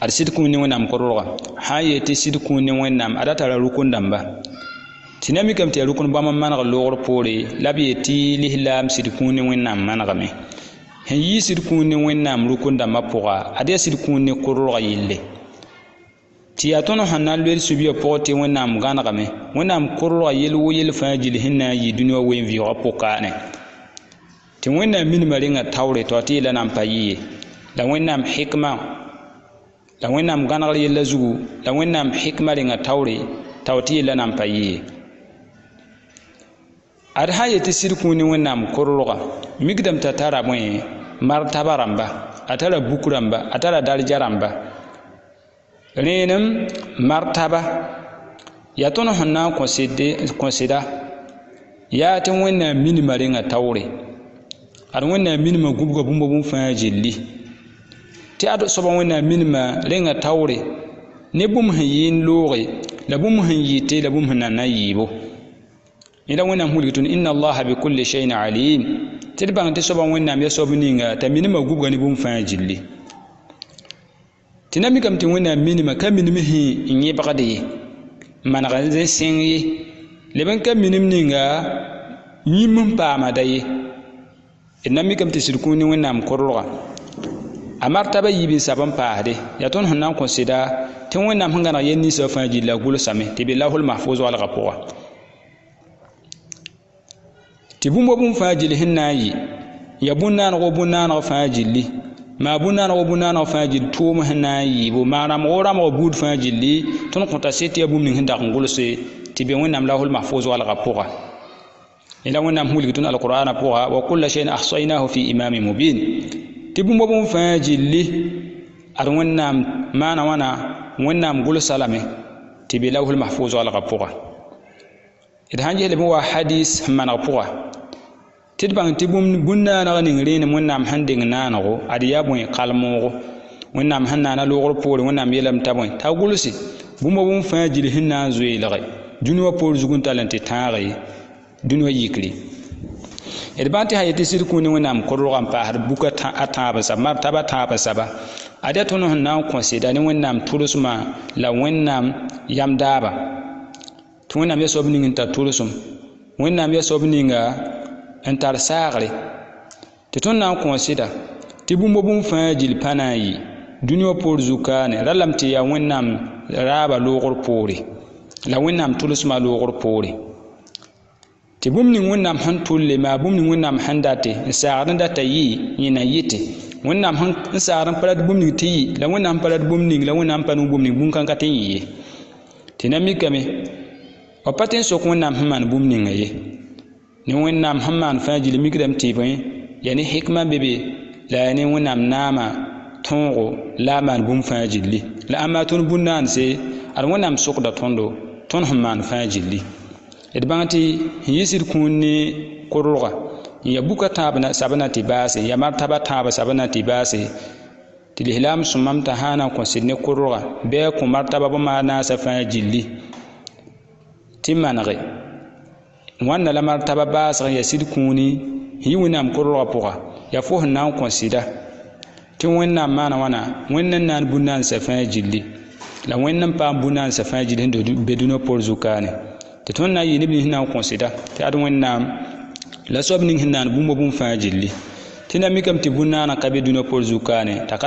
ad sɩd kũuni wẽnnaam korlga sã n yee tɩ sɩd kũuni wẽnnaam ada tara rukn dãmba tɩ na mikame tɩ yaa rukn bãmb n maneg loogr poore la b yee tɩ lislaam sɩd kũuni wẽnnaam manegame sẽn yɩ sɩd kũuni wẽnnaam rukn dãmbã pʋga ad yaa sɩd kũuni korlga yelle tɩ yaa tõnd sẽn na n loel sũ-biã pʋgẽ tɩ wẽnnaam gãnegame wẽnnaam korlga yel wo yel fãa gill sẽn na n yɩ dũniyã wen vɩʋʋgã pʋkaane tɩ wẽnnaam minimã rengã taoore tɩ tɩ yeela na n pa yɩ ye la wẽnnaam hɩkmã la wẽnnaam gãnegr yella zugu la wẽnnaam hɩkmã rengã taoore t'a tɩ yeela na n pa yɩ ye ad sã n yetɩ sɩd kũuni wẽnnaam korlga mikdame t'a tara bõe martaba rãmba a tara buk rãmba a tara darja rãmba rẽenem martaba yaa tõnd sẽn na n kõsɩda yaa tɩ wẽnnaam minimã rengã taoore ad wẽnnaam minimã gũbga bũmba bũmb fãa gilli tɩ ad soaba wẽnnaam minimã rengã taoore ne bũmb sẽn yɩ n looge la bũmb sẽn yɩɩte la bũmb sẽn na n na yɩɩbo yẽla wẽnnaam wilg tɩ inna allaha bikulli shayin alim tɩ d bãng tɩ soaba wẽnnaam yaa soab ninga t'a minimã gũbga ne bũmb fãa gilli tɩ na mikame tɩ wẽnnaam minimã ka minim sẽn n yẽbgd ye maneg n zẽ sẽng ye leb n ka minim ninga yĩm n paamada ye d na mikame tɩ sɩd kũuni wẽnnaam korlga a martaba yiib n sab n paasde yaa tõnd sẽn na n kõsɩda tɩ wẽnnaam sẽn gãneg yel ninsã fãa gill la gʋlsame tɩ be lahul mahfuz walgã pʋga tɩ bũmba bũmb fãa gill sẽn na n yɩ yaa bũn-naanego bũn-naanog fãa gilli maa bũn-naanego bũn-naanog fãa gill tʋʋm sẽn na n yɩɩbo maa rãmgo rãmg buud fãa gilli tõnd kõta sɩd tɩ yaa bũmb ning sẽn dag n gʋlse tɩ be wẽnnaam lahul mahfuz walgã pʋga ila wẽnnaam wilg tõnd alqur'ana pʋga wa kulla shayin ahsaynahu fi imamin mubin tɩ bũmba bũmb fãa gilli ad wẽnnaam maana wãna wẽnnaam gʋlsa lame tɩ be lahul mahfuz walgã pʋga d sãn ges leb n wa hadis sẽn maneg pʋga tɩ d bãng tɩ bũn-naaneg ning rẽenem wẽnnaam sẽn deng naanego ad yaa bõe kalmoogo wẽnnaam sẽn naana loogr poore wẽnnaam yeelame t'a bõe t'a gʋlse bũmba bũmb fãa gill sẽn na n zoeelge dũni wã poor zug n tall n tɩ tãage ye dũni wã yikri d bãng tɩ sã yetɩ sɩd kũuni wẽnnaam korlga n paasd buka a tãab saba martaba tãab saba ad yaa tõnd sẽn na n kõsɩda ne wẽnnaam tʋlsmã la wẽnnaam yam daaba tɩ wẽnnaam yaa soab ning n tar tʋlsem wẽnnaam yaa soab ninga n tar saagre tɩ tõnd na n kõsɩda tɩ bũmba bũmb fãa gill pa na n yɩ dũni wã poor zukaane ra lame tɩ yaa wẽnnaam raaba loogr poore la wẽnnaam tʋlsmã loogr poore tɩ bũmb ning wẽnnaam sẽn tʋlle maa bũmb ning wẽnnaam sẽn date n saagd n data yɩ yẽ na yɩte wẽnnaam n saagd n pa rat bũmb ning tɩ yɩ la wẽnnaam pa rat bũmb ning la wẽnnaam pa nug bũmb ning bũmb-kãn ka tɩ n yɩ ye tɩ na mikame wa pa tɩ n sok wẽnnaam sẽn maan bũmb ninga ye ne wẽnnaam sẽn maan fãa gill mikdame tɩ bõe yaa ne hɩkmã be be la yaa ne wẽnnaam naama tõogo la a maan bũmb fãa gilli la a maa tõnd bũn-naanse ad wẽnnaam sokda tõndo tõnd sẽn maan fãa gilli d bãng tɩ n yɩ sɩd kũun ne korlga n yaa buka tãab sab na tɩ baase yaa martaba tãab sab na tɩ baase tɩ lislaam sõmam t'a sã na n kõ sɩd ne korlga bɩ a kõ martaba bõmb naasã fãa gilli tɩ manege wãnna la martaba baasg yaa sɩd kũuni n yɩ wẽnnaam korlga pʋga yaa fo sẽn na n kõ sɩda tɩ wẽnnaam maana wãna wẽnd n naan bũn-naansã fãa gilli la wẽnd n paam bũn-naansã fãa gill sẽn be dũniyã poor zukaane tɩ tõnd na n yɩ neb ning sẽn na n kõsɩda tɩ ad wẽnnaam la soab ning sẽn naan bũmba bũmb fãa gilli tɩ na mikame tɩ bũn-naanã ka be dũniyã poor zukaane t'a ka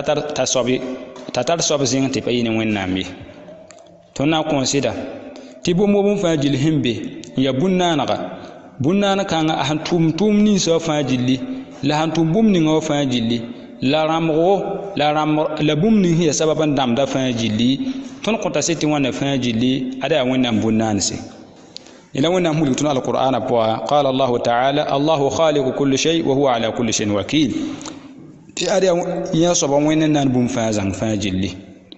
tar soab zĩng tɩ pa yɩ ne wẽnnaam ye tõnd na n kõsɩda tɩ bũmba bũmb fãa gill sẽn be n yaa bũn-naanega bũn-naan-kãngã a sẽn tʋʋm ninsã wã fãa gilli la sẽn tʋʋm bũmb ninga wã fãa gilli la rãmgo la bũmb ning sẽn yaa sabab n dãmda fãa gilli tõnd kõta sɩd tɩ wãnna fãa gilli ada yaa wẽnnaam bũn-naanse إلى وين هم يقولون القرآن قال الله تعالى الله خالق كل شيء وهو على كل شيء وكيل في أريا ينصب وين ننبم فازن فاجلي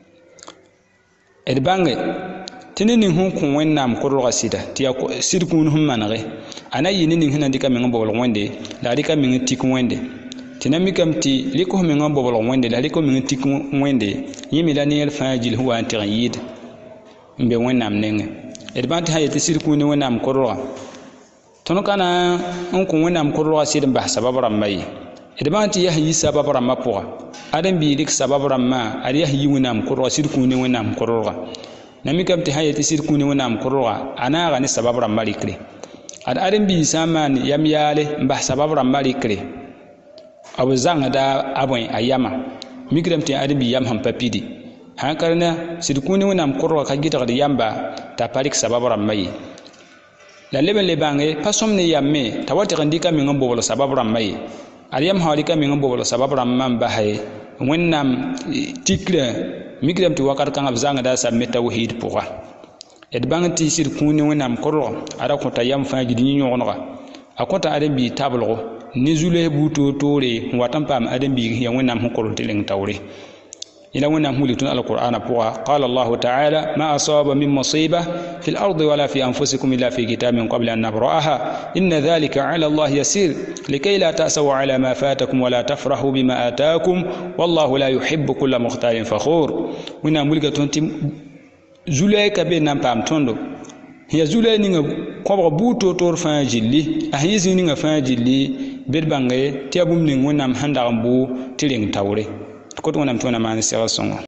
البانغ تنين هم كون وين نام كل غسيدة تيا سيركون هم منغه أنا ينين هنا ديك من بقول ويندي لا ديك من تيك ويندي تنامي كم تي ليكو من بقول ويندي لا ليكو من تيك ويندي يميلاني الفاجل هو أنت غيد بوين نام نينغ edbanti hayete sirkuni wẽnnaam korga tõnd kana n kõ wẽnnaam korga sɩd n bas sabab rãmbã ye edbanti yaa sẽn yɩ sabab rãmbã pʋga adam bi dik sabab ramma ariya yi wẽnnaam kʋrga sɩd kũune wẽnnaam kʋrga nami kam tɩ sã n yetɩ sɩd kũune wẽnnaam kʋrga a naaga ne sabab rãmbã rɩkre ad adam bi sã n maan yam yaale n bas sabab rãmbã rɩkre b zãngda a bõe a yama mikrame tɩ adam bi yam sẽn pa pidi sãn ka rẽna sɩd kũune wẽnnaam kʋrga ka gɩdgd yamba t'a pa rɩk sabab rãmbã ye la leb n le bãnge pa sõm ne yame t'a wa tɩg n dɩka meng n bobl sabab rãmbã ye ad yam sã wa rɩka meng n bobl sabab rãmbã n basa ye wẽnnaam tikrã mikrame tɩ wakat kãngã b zãngda a sab me tawhid pʋga d bãng tɩ sɩd kũune wẽnnaam kʋrg ada kõta yam fãa gid yẽ-yõgenega a kõta ãdem-biig tablgo ne zu-loes buud toor-toore n wat n paam ãdem-biig ya wẽnnaam sẽn korl tɩ reng taoore إلى وين مولد القرآن بوا قال الله تعالى ما أصاب من مصيبة في الأرض ولا في أنفسكم إلا في كتاب من قبل أن نبرأها إن ذلك على الله يسير لكي لا تأسوا على ما فاتكم ولا تفرحوا بما آتاكم والله لا يحب كل مختال فخور وين مولد تنتم زولاي كبير نام توندو هي زولاي نيغا كوبر بوتو تور فانجيلي أهيزي نيغا فانجيلي بيربانغي تيابوم نيغ وين نام هندارمبو تيرين تاوري كنت وانا متونا مع نسيغ الصنغ